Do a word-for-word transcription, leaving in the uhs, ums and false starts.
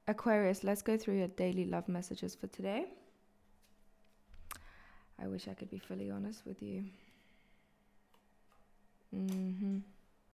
Aquarius, let's go through your daily love messages for today. I wish I could be fully honest with you. Mm.